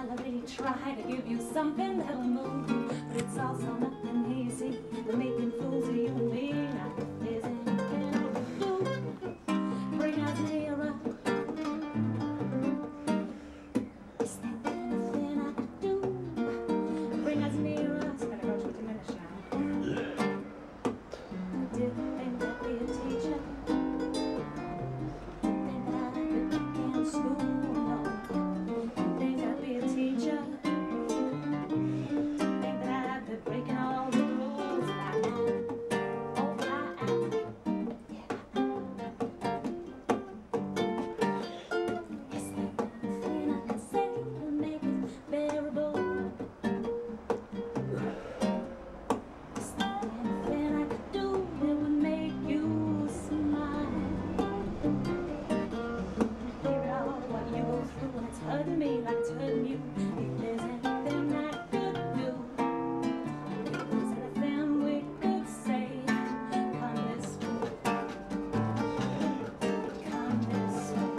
I'll already try to give you something that'll move you, but it's also nothing easy. We're making fools of you and me. Now, is anything I can do? Bring us nearer. Is there anything I can do? Bring us nearer. It's gonna go to diminish now. Did you think I'd be a teacher? Think that I'd be back in school? No. Think I'd be a teacher? Think that I'd be breaking all the rules that I know? Oh, I am. Yeah. Is there anything I can say to make it bearable? Is there anything I could do that would make you smile? Hear all what you go through and it's hurting me like it's hurting you. If there's anything I could do, if there's anything we could say, come this way. Come this way.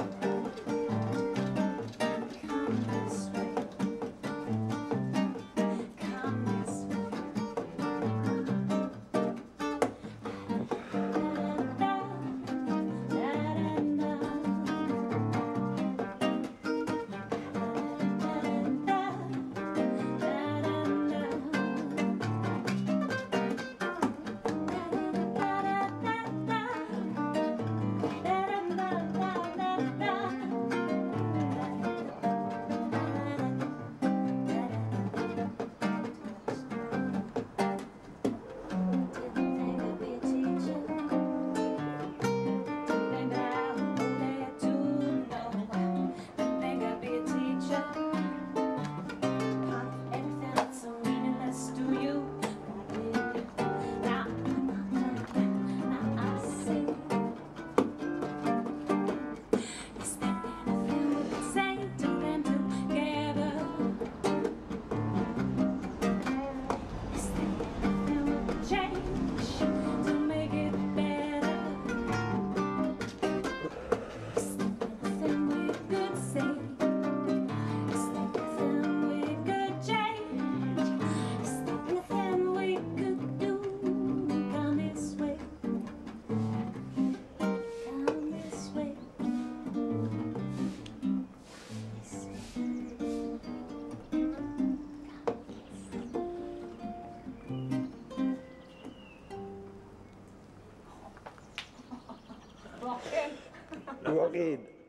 Come this way. Come this way. Walk in.